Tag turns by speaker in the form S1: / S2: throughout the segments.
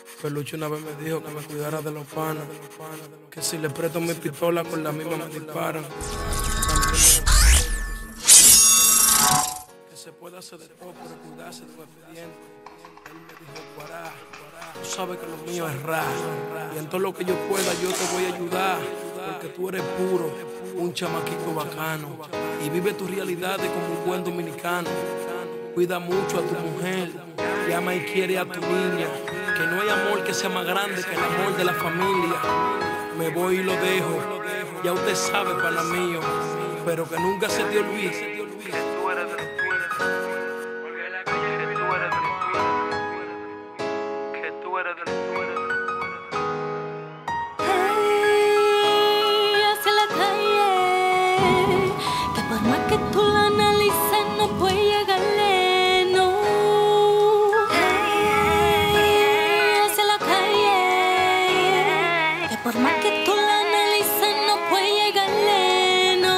S1: Peluche una vez me dijo que me cuidara de los panas, que si le presto mi pistola con la misma me disparan. Que se puede hacer de todo, pero cuidarse de tu expediente. Él me dijo, Guará, tú sabes que lo mío es y en todo lo que yo pueda yo te voy a ayudar, porque tú eres puro, un chamaquito bacano, y vive tus realidades como un buen dominicano. Cuida mucho a tu mujer, llama y quiere a tu niña, que no hay amor que sea más grande que el amor de la familia. Me voy y lo dejo, ya usted sabe, pana mío, pero que nunca se te olvide que tú eres de los tuyos, porque en la calle que tú eres de los tuyos, que tú eres de los tuyos.
S2: Hey, hacia la calle, que por más que tú la analices no puedes llegarle, no. Hey, hacia la calle, que por más que tú la analices no puedes llegarle, no.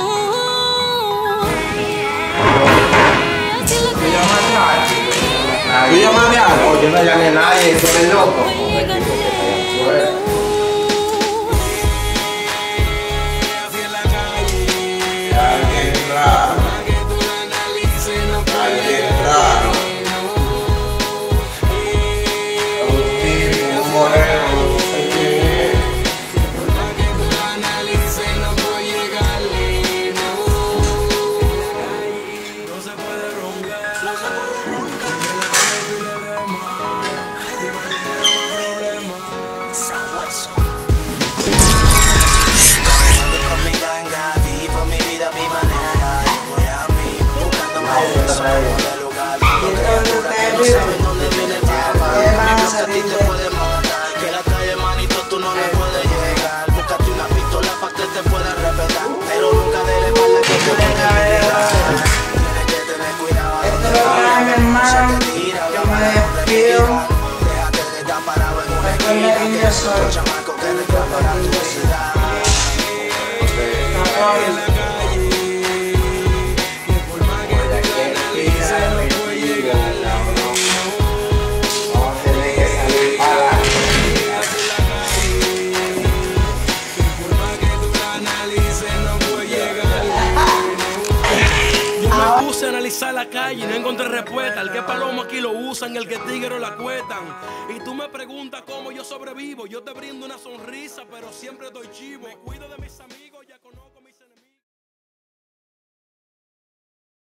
S2: Hacia la calle.
S3: ¿Tú llamas a algo? Yo no llamé a nadie, tú eres loco.
S4: Que la calle, manito, tú no le puedes llegar. Búscate una pistola pa' que te pueda respetar, pero nunca de la espalda que te venga a llegar. Tienes que tener cuidado.
S3: Esto lo trae mi hermano, yo me despido.
S4: Déjate de estar parado en una esquina, que es un chamaco que reclamará tu ciudad.
S1: Me puse a analizar la calle y no encontré respuesta. El que palomo aquí lo usan y el que tigre la cuetan. Y tú me preguntas cómo yo sobrevivo. Yo te brindo una sonrisa, pero siempre doy chivo. Me cuido de mis amigos.